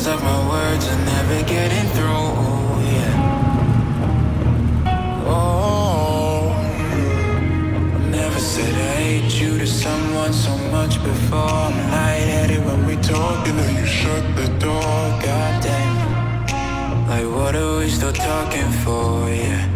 feels like my words are never getting through, yeah. Oh, I never said I hate you to someone so much before. I'm lightheaded when we talk and then you shut the door. Goddamn, like what are we still talking for, yeah.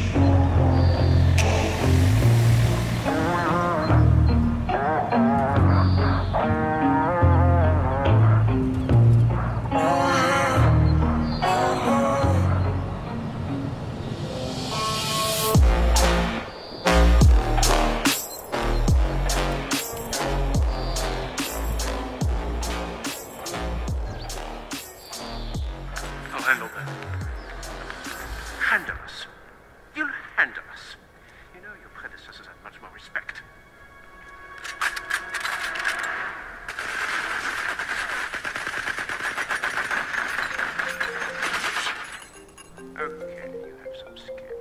Handle that. Handle us. You'll handle us. You know your predecessors had much more respect. Okay, you have some skill.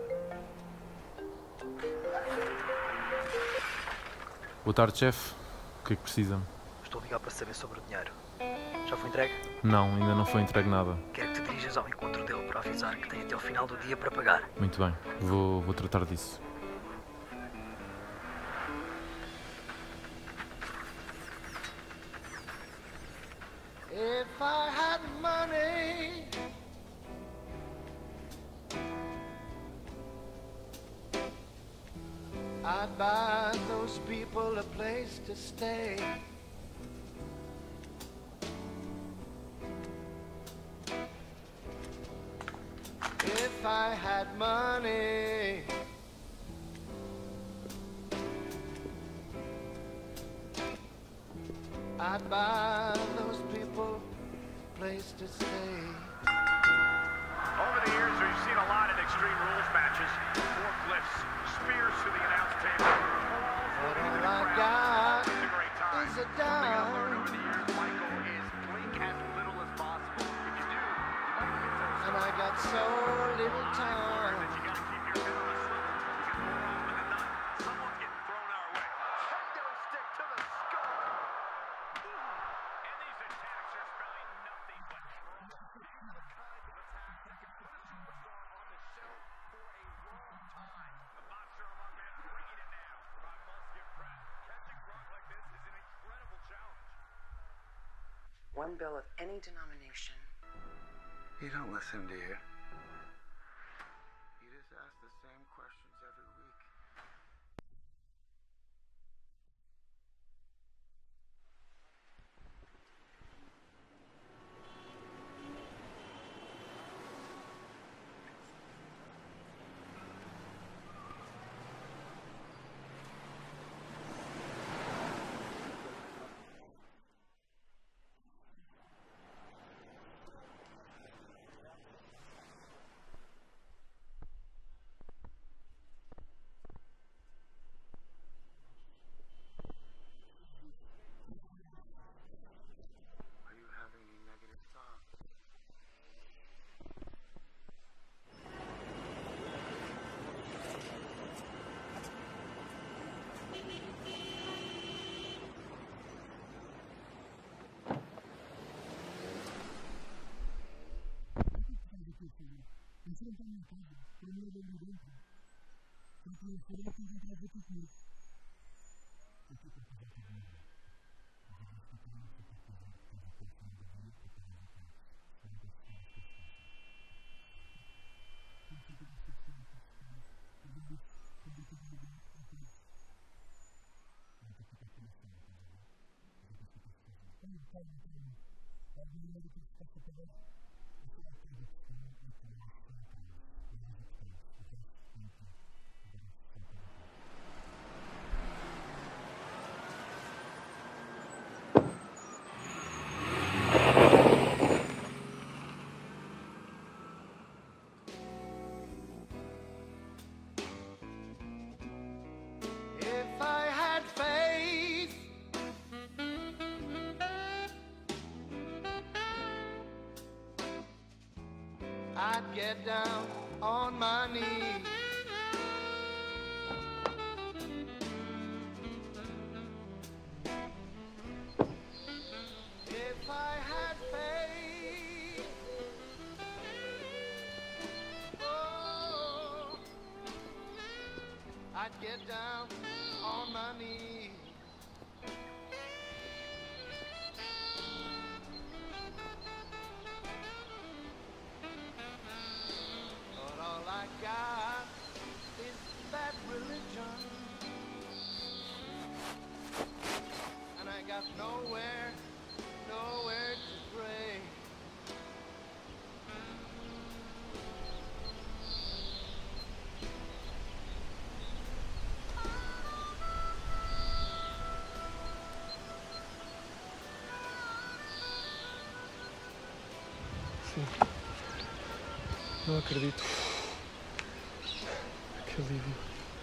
Boa tarde, chefe. O que é que precisa? Estou a ligar para saber sobre o dinheiro. Já foi entregue? Não, ainda não foi entregue nada. Quero que te dirijas ao encontro dele para avisar que tem até ao final do dia para pagar. Muito bem, vou tratar disso. If I had money, I'd buy those people a place to stay. If I had money, I'd buy those people a place to stay. Over the years, we've seen a lot of Extreme Rules matches. Forklifts, spears to the announce table. But all I got It's a great time. is a Something I've learned over dime, the years, Michael, is blink as little as possible. If you do, you might get so and I got so little time. that you gotta keep your head on a swivel. Because more often than not, someone's getting thrown our way. Kendo stick to the skull. And these attacks are spelling nothing but trouble. These are the kinds of attacks that can put a superstar on the shelf for a long time. The monster among men bringing it now. Brock must give credit. Catching Brock like this is an incredible challenge. One bill of any denomination. You don't listen, do you? You just ask the same questions every week. Are you having any negative thoughts? If I had faith, I'd get down on my knees. If I had faith, get down on my knees. But all I got is that religion, and I got nowhere to pray. Sim. Não acredito. Que alívio.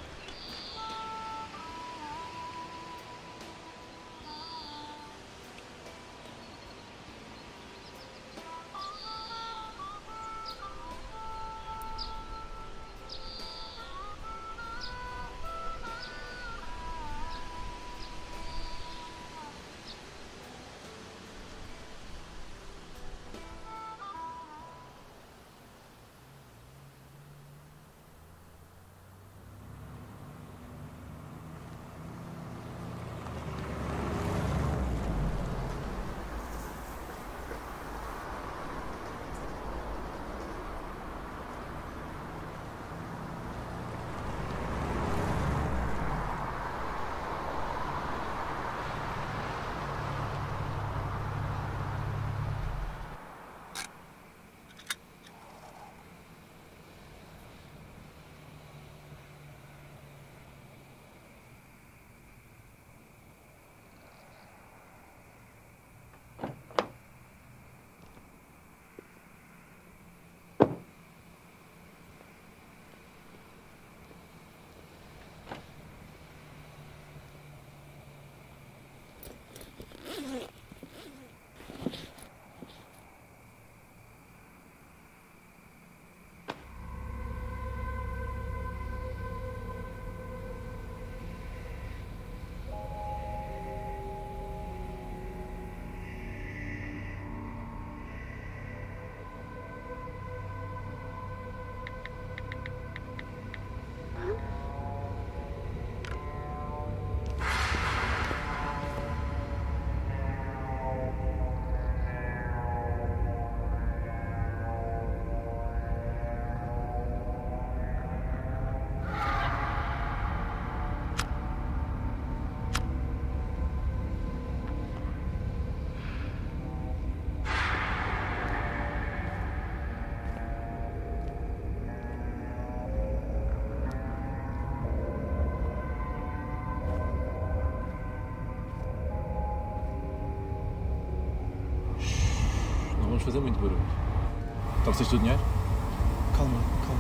Vamos fazer muito barulho. Trouxeste o dinheiro? Calma.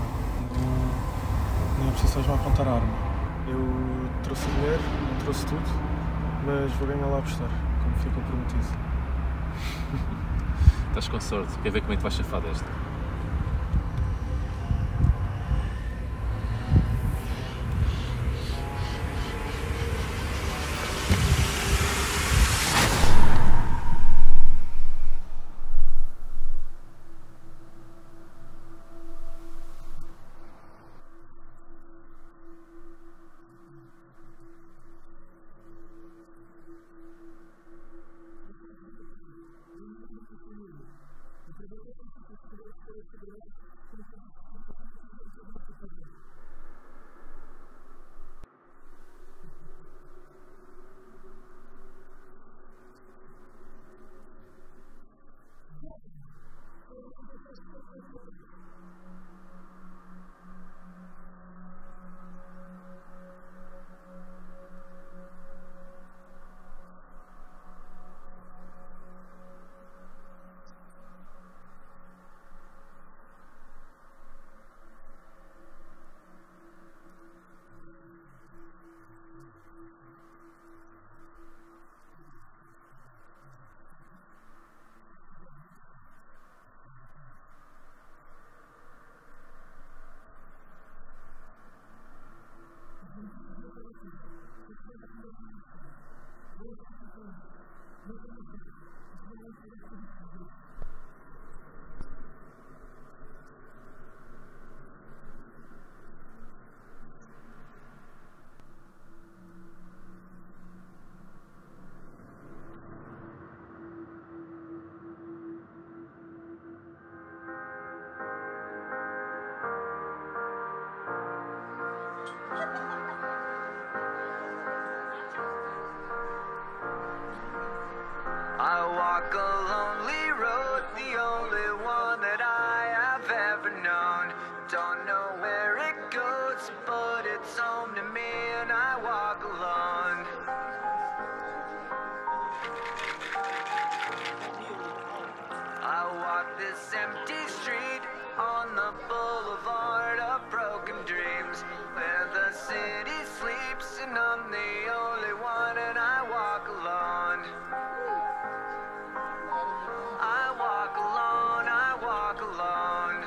Não é preciso mesmo apontar a arma. Eu trouxe o dinheiro, não trouxe tudo, mas vou ganhar lá a apostar, como ficou prometido. Estás com sorte. Quer ver como é que vais chafar desta? this empty street on the boulevard of broken dreams, where the city sleeps and I'm the only one and I walk alone. I walk alone, I walk alone.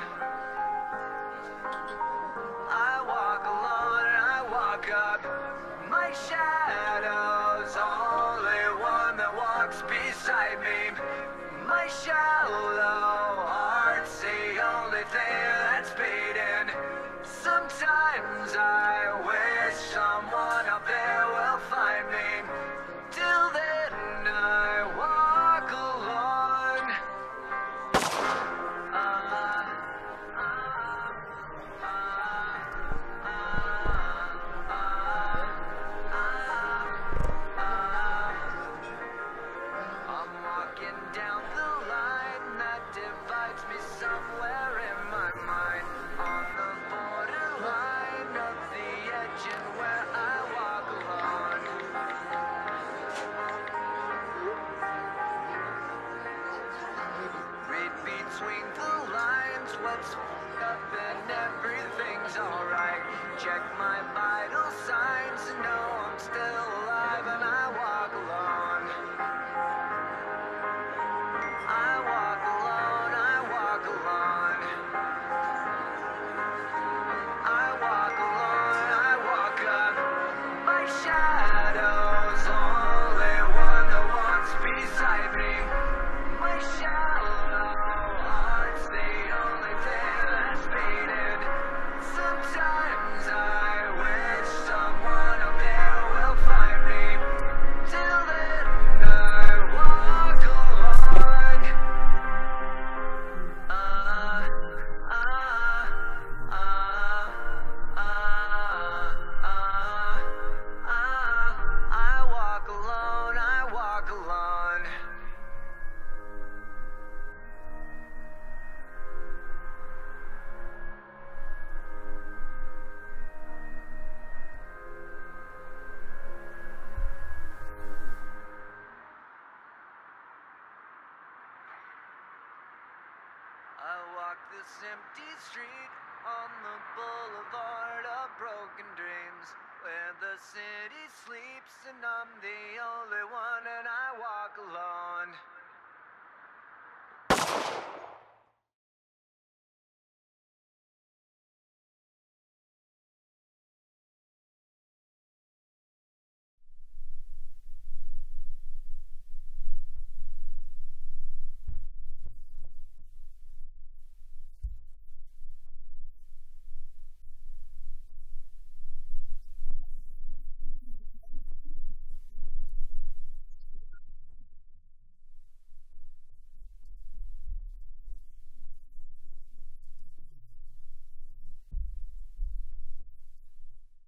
I walk alone and I walk up. My shadow's only one that walks beside me. My shallow heart's the only thing that's beating. Sometimes I wish someone up there will find me. Till then I walk alone. I'm walking down the line that divides me somewhere in my mind, on the borderline of the edge and where I walk alone. Read between the lines what's up and everything's alright. Check my vital signs and know I'm still alive and I walk alone. I walk alone, I walk alone. I walk alone, I walk up. My shadow's only one that walks beside me. My shallow heart's the only thing that's beating. Sometimes I wish someone up there will find me. Till then I walk alone. I walk alone, I walk alone. I walk this empty street on the boulevard of broken dreams, where the city sleeps and I'm the only one and I walk alone.